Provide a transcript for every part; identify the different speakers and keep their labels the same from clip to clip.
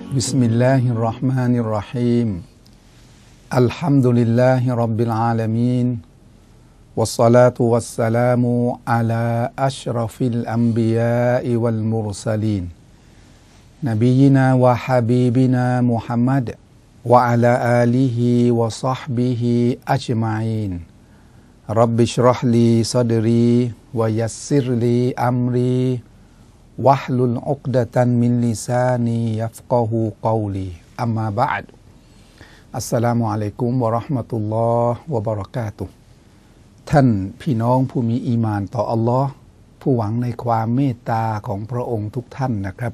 Speaker 1: بسم الله الرحمن الرحيم الحمد لله رب العالمين والصلاة والسلام على أشرف الأنبياء والمرسلين نبينا وحبيبنا محمد وعلى آله وصحبه أجمعين رب اشرح لي صدري ويسر لي أمريวัฮลุลอุกดะตันมินลิซานียัฟกะฮูกอลีอัมมาบะอ์ดอัสสลามุอะลัยกุมวะเราะห์มะตุลลอฮ์วะบะเราะกาตุฮ์ท่านพี่น้องผู้มีอีหม่านต่ออัลลอฮ์ผู้หวังในความเมตตาของพระองค์ทุกท่านนะครับ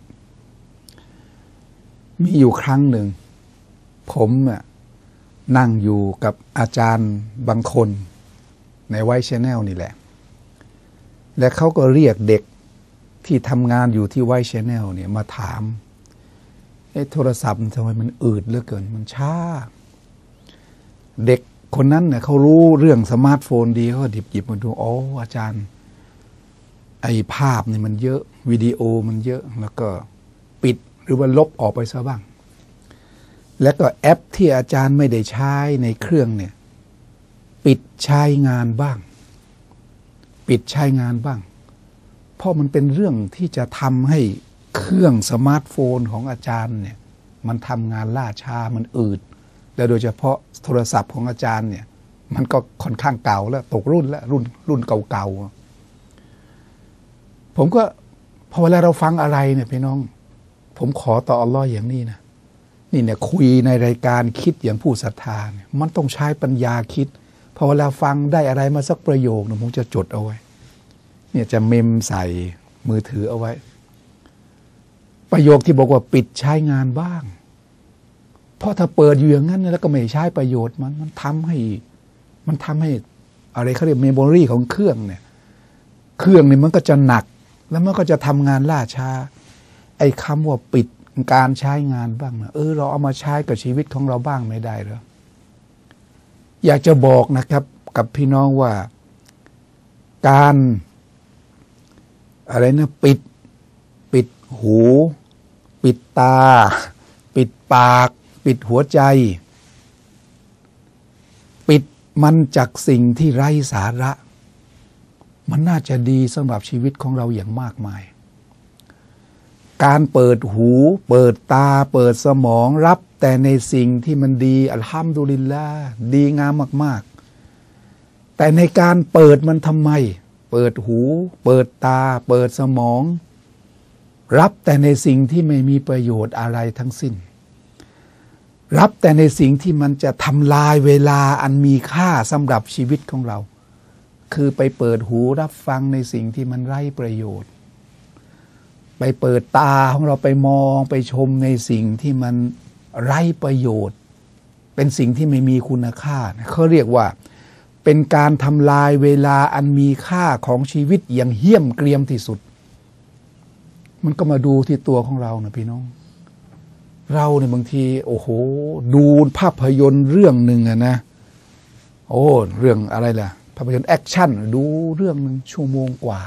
Speaker 1: มีอยู่ครั้งหนึ่งผมนั่งอยู่กับอาจารย์บางคนในไวท์แชนแนลนี่แหละและเขาก็เรียกเด็กที่ทำงานอยู่ที่ไวท์แชนแนลเนี่ยมาถามโทรศัพท์ทำไมมันอืดเหลือเกินมันช้าเด็กคนนั้นเนี่ยเขารู้เรื่องสมาร์ทโฟนดีเขาก็หยิบมาดูอ๋ออาจารย์ไอ้ภาพนี่มันเยอะวิดีโอมันเยอะแล้วก็ปิดหรือว่าลบออกไปซะบ้างแล้วก็แอปที่อาจารย์ไม่ได้ใช้ในเครื่องเนี่ยปิดใช้งานบ้างปิดใช้งานบ้างเพราะมันเป็นเรื่องที่จะทำให้เครื่องสมาร์ทโฟนของอาจารย์เนี่ยมันทำงานล่าช้ามันอืดและโดยเฉพาะโทรศัพท์ของอาจารย์เนี่ยมันก็ค่อนข้างเก่าแล้วตกรุ่นแล้วรุ่นเก่าๆผมก็พอเวลาเราฟังอะไรเนี่ยพี่น้องผมขอต่ออัลลอฮ์อย่างนี้นะนี่เนี่ยคุยในรายการคิดอย่างผู้ศรัทธาเนี่ยมันต้องใช้ปัญญาคิดพอเวลาฟังได้อะไรมาสักประโยคนึงผมจะจดเอาไว้เนี่ยจะเมมใส่มือถือเอาไว้ประโยคที่บอกว่าปิดใช้งานบ้างเพราะถ้าเปิดอยู่อย่างนั้นแล้วก็ไม่ใช้ประโยชน์มันทำให้อะไรเขาเรียกเมมโมรีของเครื่องเนี่ยเครื่องเนี่ยมันก็จะหนักแล้วมันก็จะทำงานล่าช้าไอ้คำว่าปิดการใช้งานบ้างนะเราเอามาใช้กับชีวิตของเราบ้างไม่ได้หรออยากจะบอกนะครับกับพี่น้องว่าการอะไรนะปิดหูปิดตาปิดปากปิดหัวใจปิดมันจากสิ่งที่ไร้สาระมันน่าจะดีสำหรับชีวิตของเราอย่างมากมายการเปิดหูเปิดตาเปิดสมองรับแต่ในสิ่งที่มันดีอัลฮัมดุลิลลาห์ดีงามมากๆแต่ในการเปิดมันทำไมเปิดหูเปิดตาเปิดสมองรับแต่ในสิ่งที่ไม่มีประโยชน์อะไรทั้งสิ้นรับแต่ในสิ่งที่มันจะทำลายเวลาอันมีค่าสำหรับชีวิตของเราคือไปเปิดหูรับฟังในสิ่งที่มันไร้ประโยชน์ไปเปิดตาของเราไปมองไปชมในสิ่งที่มันไร้ประโยชน์เป็นสิ่งที่ไม่มีคุณค่าเขาเรียกว่าเป็นการทำลายเวลาอันมีค่าของชีวิตอย่างเหี้ยมเกรียมที่สุดมันก็มาดูที่ตัวของเรานะพี่น้องเราเนี่ยบางทีโอ้โหดูภาพยนตร์เรื่องหนึ่งนะเรื่องอะไรล่ะภาพยนตร์แอคชั่นดูเรื่องนึงชั่วโมงกว่า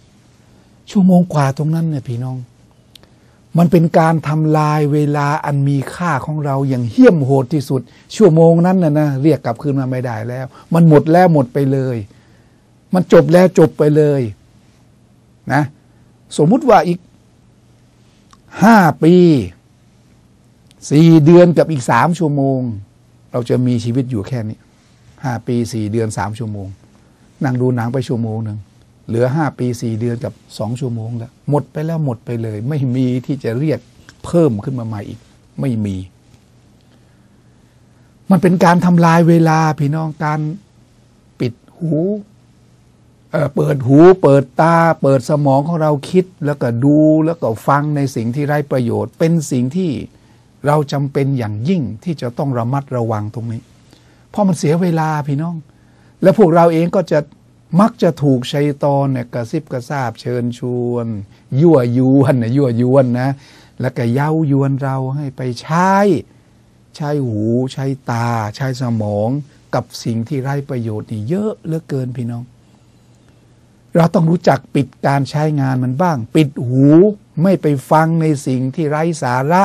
Speaker 1: ตรงนั้นเนี่ยพี่น้องมันเป็นการทำลายเวลาอันมีค่าของเราอย่างเหี้ยมโหดที่สุดชั่วโมงนั้นนะเรียกกลับคืนมาไม่ได้แล้วมันหมดแล้วหมดไปเลยมันจบแล้วจบไปเลยนะสมมุติว่าอีก5 ปี4 เดือนกับอีก3 ชั่วโมงเราจะมีชีวิตอยู่แค่นี้5 ปี 4 เดือน3 ชั่วโมงนั่งดูหนังไปชั่วโมงนึงเหลือ5 ปี 4 เดือนกับ2 ชั่วโมงแล้วหมดไปแล้วหมดไปเลยไม่มีที่จะเรียกเพิ่มขึ้นมาใหม่อีกไม่มีมันเป็นการทำลายเวลาพี่น้องการปิดหูเปิดหูเปิดตาเปิดสมองของเราคิดแล้วก็ดูแล้วก็ฟังในสิ่งที่ไร้ประโยชน์เป็นสิ่งที่เราจำเป็นอย่างยิ่งที่จะต้องระมัดระวังตรงนี้เพราะมันเสียเวลาพี่น้องแล้วพวกเราเองก็จะมักจะถูกชัยฏอนเนี่ยกระซิบกระซาบเชิญชวนยั่วยวนนะแล้วก็เย้ายวนเราให้ไปใช้หูใช้ตาใช้สมองกับสิ่งที่ไร้ประโยชน์นี่เยอะเหลือเกินพี่น้องเราต้องรู้จักปิดการใช้งานมันบ้างปิดหูไม่ไปฟังในสิ่งที่ไร้สาระ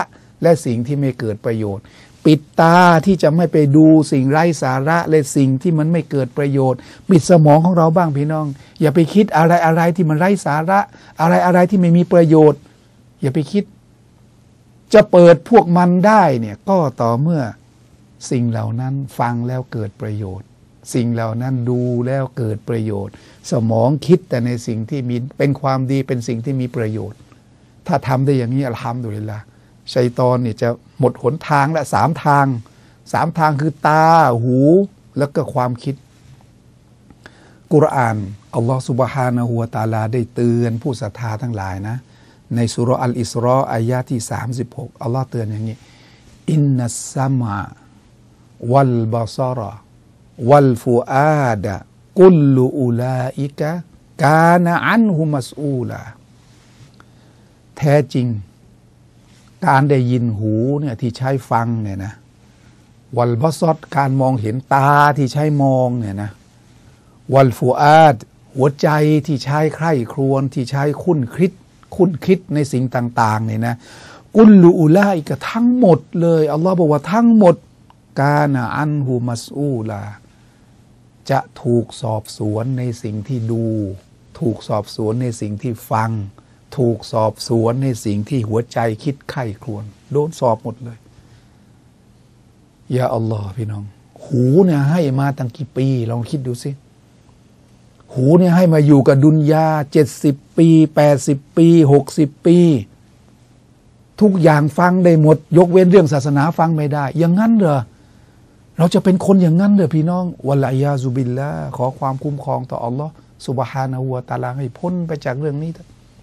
Speaker 1: และสิ่งที่ไม่เกิดประโยชน์ปิดตาที่จะไม่ไปดูสิ่งไร้สาระและสิ่งที่มันไม่เกิดประโยชน์ปิดสมองของเราบ้างพี่น้องอย่าไปคิดอะไรที่มันไร้สาระอะไรที่ไม่มีประโยชน์อย่าไปคิดจะเปิดพวกมันได้เนี่ยก็ต่อเมื่อสิ่งเหล่านั้นฟังแล้วเกิดประโยชน์สิ่งเหล่านั้นดูแล้วเกิดประโยชน์สมองคิดแต่ในสิ่งที่มีเป็นความดีเป็นสิ่งที่มีประโยชน์ถ้าทำได้อย่างนี้อัลฮัมดุลิลละห์ชัยฏอนเนี่ยจะหมดหนทางละ3 ทางคือตาหูแล้วก็ความคิดกุรอานอัลลอฮฺซุบฮานะฮูวะตะอาลาได้เตือนผู้ศรัทธาทั้งหลายนะในสุเราะห์อัลอิสรออายะที่36อัลลอฮ์เตือนอย่างนี้อินนัสซะมะวัลบะซาระวัลฟุอาดะกุลลุอุลาอิกะกานะอันฮุมัสอูลาแท้จริงการได้ยินหูเนี่ยที่ใช้ฟังเนี่ยนะวัลบะซอรการมองเห็นตาที่ใช้มองเนี่ยนะวัลฟุอาดหัวใจที่ใช้ใคร่ครวญที่ใช้คุ้นคิดในสิ่งต่างๆเนี่ยนะกุลลูอุลาอิกะทั้งหมดเลยอัลลอฮ์บอกว่าทั้งหมดกานะอันฮุมัสอูลาจะถูกสอบสวนในสิ่งที่ดูถูกสอบสวนในสิ่งที่ฟังถูกสอบสวนในสิ่งที่หัวใจคิดไข้ครวญโดนสอบหมดเลยยาอัลลอฮ์พี่น้องหูเนี่ยให้มาตั้งกี่ปีลองคิดดูสิหูเนี่ยให้มาอยู่กับดุนยา70 ปี80 ปี60 ปีทุกอย่างฟังได้หมดยกเว้นเรื่องศาสนาฟังไม่ได้อย่างนั้นเหรอเราจะเป็นคนอย่างนั้นเหรอพี่น้องวะลัยยาซุบิลละขอความคุ้มครองต่ออัลลอฮ์ซุบฮานะฮูวะตะอาลาให้พ้นไปจากเรื่องนี้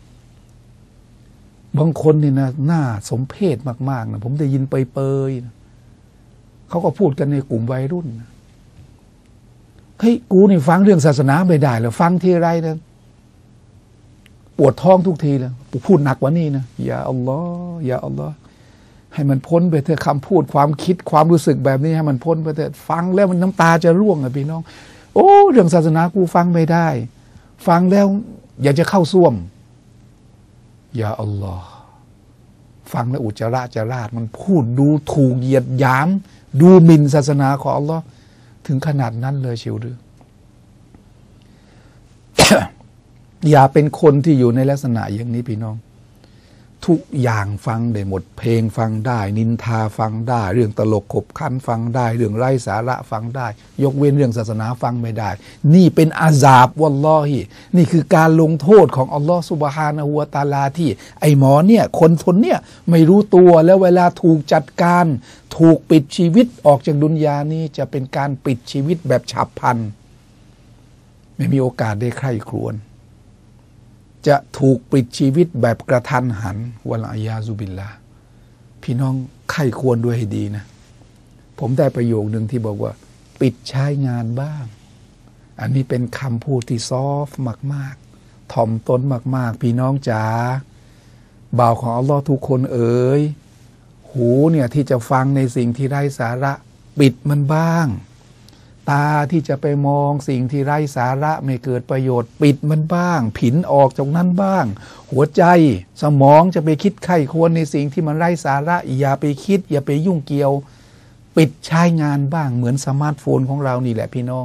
Speaker 1: บางคนนี่นะน่าสมเพชมากๆนะผมได้ยินเปยๆนะเขาก็พูดกันในกลุ่มวัยรุ่นนะเฮ้ยกูนี่ฟังเรื่องศาสนาไม่ได้แล้วฟังทีไรนะปวดท้องทุกทีเลยพูดหนักกว่านี้นะอย่าอัลลอฮ์อย่าอัลลอฮ์ให้มันพ้นไปเถอะคำพูดความคิดความรู้สึกแบบนี้ให้มันพ้นไปเถอะฟังแล้วมันน้ำตาจะร่วงอะพี่น้องโอ้เรื่องศาสนากูฟังไม่ได้ฟังแล้วอยากจะเข้าส้วมอย่าอัลลอฮ์ฟังแล้วอุจจาระจะราดมันพูดดูถูกเหยียดหยามดูหมิ่นศาสนาของอัลลอฮ์ถึงขนาดนั้นเลยเชียวหรือ อย่าเป็นคนที่อยู่ในลักษณะอย่างนี้พี่น้องทุกอย่างฟังได้หมดเพลงฟังได้นินทาฟังได้เรื่องตลกขบขันฟังได้เรื่องไร้สาระฟังได้ยกเว้นเรื่องศาสนาฟังไม่ได้นี่เป็นอาซาบวัลลอฮินี่คือการลงโทษของอัลลอฮฺซุบฮานะฮูวะตะอาลาที่ไอ้หมอเนี่ยคนเนี่ยไม่รู้ตัวแล้วเวลาถูกจัดการถูกปิดชีวิตออกจากดุนยานี้จะเป็นการปิดชีวิตแบบฉับพลันไม่มีโอกาสได้ใคร่ครวญจะถูกปิดชีวิตแบบกระทันหันวะลัยยาซุบิลลาพี่น้องไข้ควรด้วยให้ดีนะผมได้ประโยคนึงที่บอกว่าปิดใช้งานบ้างอันนี้เป็นคำพูดที่ซอฟต์มากๆถ่อมตนมากๆพี่น้องจ๋าบ่าวของอัลลอฮ์ทุกคนเอ๋ยหูเนี่ยที่จะฟังในสิ่งที่ไร้สาระปิดมันบ้างตาที่จะไปมองสิ่งที่ไร้สาระไม่เกิดประโยชน์ปิดมันบ้างผินออกจากนั้นบ้างหัวใจสมองจะไปคิดไข้ควรในสิ่งที่มันไร้สาระอย่าไปคิดอย่าไปยุ่งเกี่ยวปิดใช้งานบ้างเหมือนสมาร์ทโฟนของเรานี่แหละพี่น้อง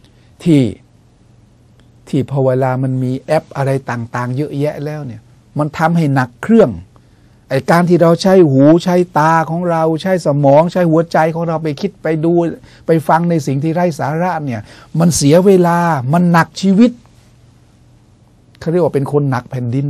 Speaker 1: ที่พอเวลามันมีแอปอะไรต่างๆเยอะแยะแล้วเนี่ยมันทำให้หนักเครื่องไอ้การที่เราใช้หูใช้ตาของเราใช้สมองใช้หัวใจของเราไปคิดไปดูไปฟังในสิ่งที่ไร้สาระเนี่ยมันเสียเวลามันหนักชีวิตเขาเรียกว่าเป็นคนหนักแผ่นดิน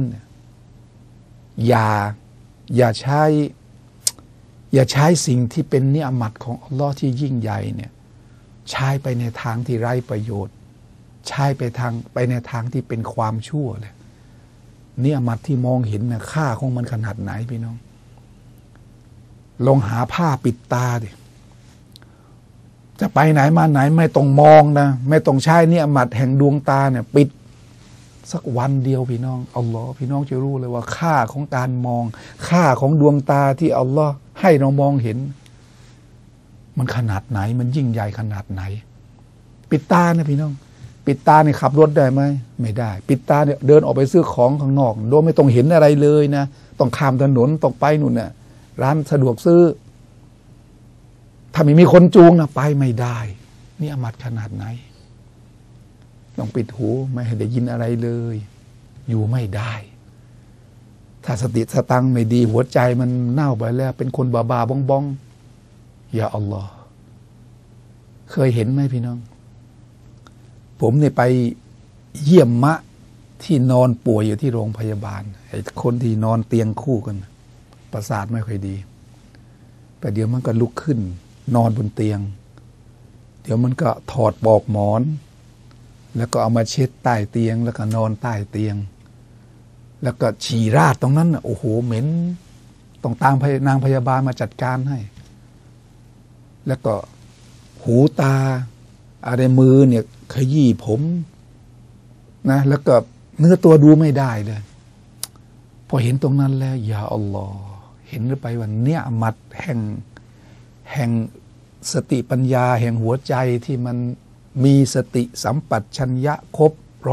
Speaker 1: อย่าใช้สิ่งที่เป็นนิอามัตของอัลลอฮ์ที่ยิ่งใหญ่เนี่ยใช้ไปในทางที่ไร้ประโยชน์ใช้ไปในทางที่เป็นความชั่วเลยเนี่ยมัดที่มองเห็นนะค่าของมันขนาดไหนพี่น้องลองหาผ้าปิดตาดิจะไปไหนมาไหนไม่ต้องมองนะไม่ต้องใช้เนี่ยมัดแห่งดวงตาเนี่ยปิดสักวันเดียวพี่น้องอัลลอฮ์พี่น้องจะรู้เลยว่าค่าของการมองค่าของดวงตาที่อัลลอฮ์ให้เรามองเห็นมันขนาดไหนมันยิ่งใหญ่ขนาดไหนปิดตานะพี่น้องปิดตาเนี่ยขับรถได้ไหมไม่ได้ปิดตาเนี่ยเดินออกไปซื้อของข้างนอกโดยไม่ต้องเห็นอะไรเลยนะต้องข้ามถนนต้องไปนู่นน่ะร้านสะดวกซื้อถ้าไม่มีคนจูงนะไปไม่ได้นี่อามัดขนาดไหนต้องปิดหูไม่ให้ได้ยินอะไรเลยอยู่ไม่ได้ถ้าสติสตังไม่ดีหัวใจมันเน่าไปแล้วเป็นคนบ้าๆบ้องๆอย่าอัลลอฮ์เคยเห็นไหมพี่น้องผมเนี่ยไปเยี่ยมมะที่นอนป่วยอยู่ที่โรงพยาบาลไอ้คนที่นอนเตียงคู่กันประสาทไม่ค่อยดีแต่เดี๋ยวมันก็ลุกขึ้นนอนบนเตียงเดี๋ยวมันก็ถอดปลอกหมอนแล้วก็เอามาเช็ดใต้เตียงแล้วก็นอนใต้เตียงแล้วก็ฉี่ราดตรงนั้นโอ้โหเหม็นต้องตามนางพยาบาลมาจัดการให้แล้วก็หูตาอะไรมือเนี่ยขยี้ผมนะแล้วก็เนื้อตัวดูไม่ได้เลยพอเห็นตรงนั้นแล้วอย่าอัลลอฮ์เห็นหรือไปว่าเนี่ยมัดแห่งสติปัญญาแห่งหัวใจที่มันมีสติสัมปชัญญะครบ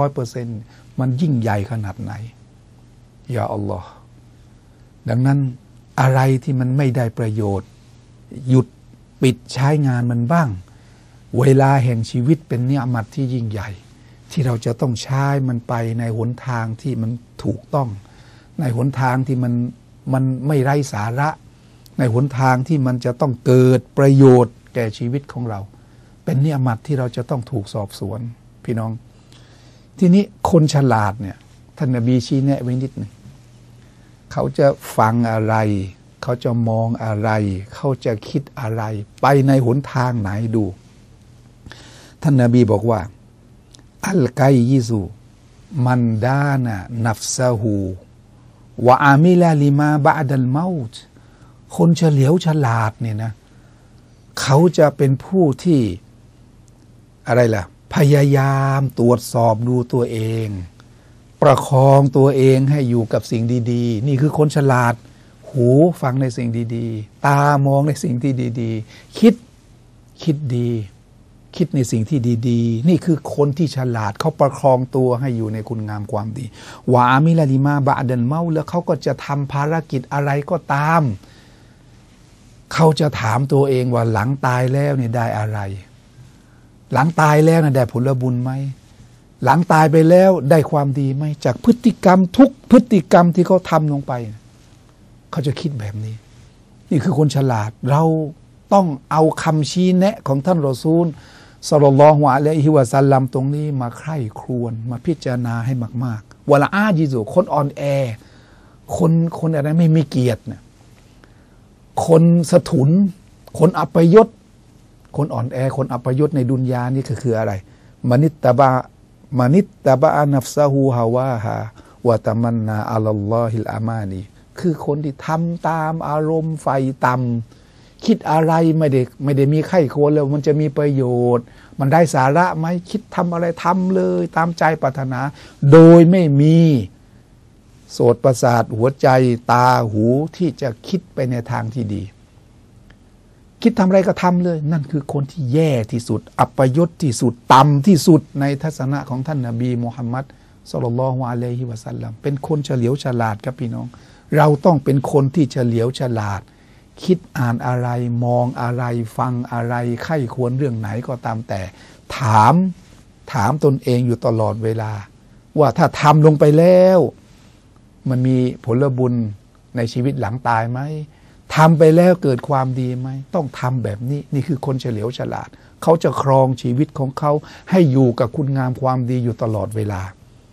Speaker 1: 100%มันยิ่งใหญ่ขนาดไหนอย่าอัลลอฮ์ดังนั้นอะไรที่มันไม่ได้ประโยชน์หยุดปิดใช้งานมันบ้างเวลาแห่งชีวิตเป็นนิยมัตที่ยิ่งใหญ่ที่เราจะต้องใช้มันไปในหนทางที่มันถูกต้องในหนทางที่มันไม่ไร้สาระในหนทางที่มันจะต้องเกิดประโยชน์แก่ชีวิตของเราเป็นนิยมัตที่เราจะต้องถูกสอบสวนพี่น้องทีนี้คนฉลาดเนี่ยท่านนบีชี้แนะไว้นิดหนึ่งเขาจะฟังอะไรเขาจะมองอะไรเขาจะคิดอะไรไปในหนทางไหนดูท่านนบีบอกว่าอัลกัยยิซูมันดานะนัฟซะฮูวะอามิลาลิมาบะดัลเมาต์คนเฉลียวฉลาดเนี่ยนะเขาจะเป็นผู้ที่อะไรล่ะพยายามตรวจสอบดูตัวเองประคองตัวเองให้อยู่กับสิ่งดีๆนี่คือคนฉลาดหูฟังในสิ่งดีๆตามองในสิ่งที่ดีๆคิดดีคิดในสิ่งที่ดีๆนี่คือคนที่ฉลาดเขาประคองตัวให้อยู่ในคุณงามความดีวามิลาลิมาบะดันเมาแล้วเขาก็จะทำภารกิจอะไรก็ตามเขาจะถามตัวเองว่าหลังตายแล้วเนี่ยได้อะไรหลังตายแล้วได้ผลบุญไหมหลังตายไปแล้วได้ความดีไหมจากพฤติกรรมทุกพฤติกรรมที่เขาทำลงไปเขาจะคิดแบบนี้นี่คือคนฉลาดเราต้องเอาคำชี้แนะของท่านรอซูลศ็อลลัลลอฮุอะลัยฮิวะซัลลัมตรงนี้มาใคร่ครวญมาพิจารณาให้มากๆวะละอาจิซุคนอ่อนแอคนอะไรไม่มีเกียรติเนี่ยคนสะทุนคนอัปยศคนอ่อนแอคนอัปยศในดุนยานี่คืออะไรมานิตตะบะนัฟซะฮูฮาวาฮาวะตะมันนาอัลลอฮิลอามานีคือคนที่ทำตามอารมณ์ไฟต่ำคิดอะไรไม่ได้มีไข้ควรแล้วมันจะมีประโยชน์มันได้สาระไหมคิดทำอะไรทำเลยตามใจปรารถนาโดยไม่มีโสตประสาทหัวใจตาหูที่จะคิดไปในทางที่ดีคิดทำอะไรก็ทำเลยนั่นคือคนที่แย่ที่สุดอัปยศที่สุดต่ำที่สุดในทัศนะของท่านนบีมุฮัมมัดศ็อลลัลลอฮุอะลัยฮิวะซัลลัมเป็นคนเฉลียวฉลาดครับพี่น้องเราต้องเป็นคนที่เฉลียวฉลาดคิดอ่านอะไรมองอะไรฟังอะไรใคร่ควรเรื่องไหนก็ตามแต่ถามตนเองอยู่ตลอดเวลาว่าถ้าทำลงไปแล้วมันมีผลบุญในชีวิตหลังตายไหมทำไปแล้วเกิดความดีไหมต้องทำแบบนี้นี่คือคนเฉลียวฉลาดเขาจะครองชีวิตของเขาให้อยู่กับคุณงามความดีอยู่ตลอดเวลา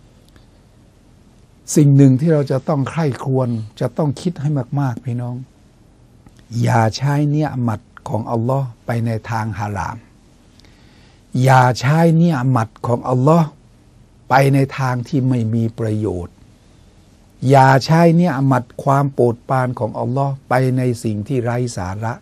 Speaker 1: สิ่งหนึ่งที่เราจะต้องใคร่ครวญจะต้องคิดให้มากๆพี่น้องอย่าใช้เนียมัตของอัลลอฮ์ไปในทางฮารามอย่าใช้เนียมัตของอัลลอฮ์ไปในทางที่ไม่มีประโยชน์อย่าใช้เนียมัตความโปรดปรานของอัลลอฮ์ไปในสิ่งที่ไร้สาระ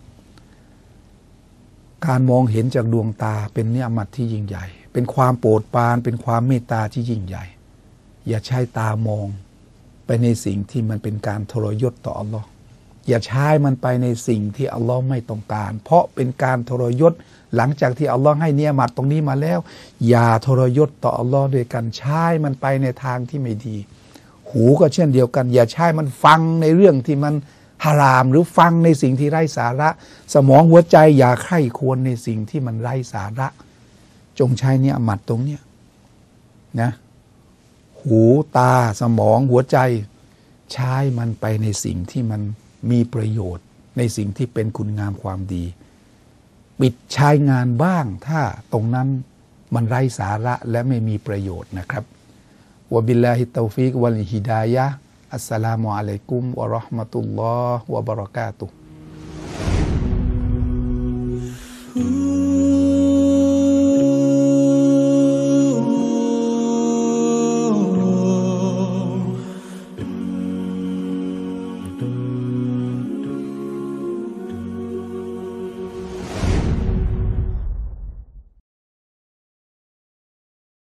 Speaker 1: การมองเห็นจากดวงตาเป็นเนียมัตที่ยิ่งใหญ่เป็นความโปรดปรานเป็นความเมตตาที่ยิ่งใหญ่อย่าใช้ตามองไปในสิ่งที่มันเป็นการทรยศต่ออัลลอฮ์อย่าใช้มันไปในสิ่งที่อัลลอฮ์ไม่ต้องการเพราะเป็นการทรยศหลังจากที่อัลลอฮ์ให้เนียมัตตรงนี้มาแล้วอย่าทรยศต่ออัลลอฮ์ด้วยกันใช้มันไปในทางที่ไม่ดีหูก็เช่นเดียวกันอย่าใช้มันฟังในเรื่องที่มันฮฮารามหรือฟังในสิ่งที่ไร้สาระสมองหัวใจอย่าใคร่ควรในสิ่งที่มันไร้สาระจงใช้เนี่ยหมัดตรงเนี้ยนะหูตาสมองหัวใจใช้มันไปในสิ่งที่มันมีประโยชน์ในสิ่งที่เป็นคุณงามความดีปิดใช้งานบ้างถ้าตรงนั้นมันไร้สาระและไม่มีประโยชน์นะครับวะบิลลาฮิตตอฟิกวัลฮิดายะฮ์อัสสลามุอะลัยกุมวะเราะห์มะตุลลอฮ์วะบะเราะกาตุฮ์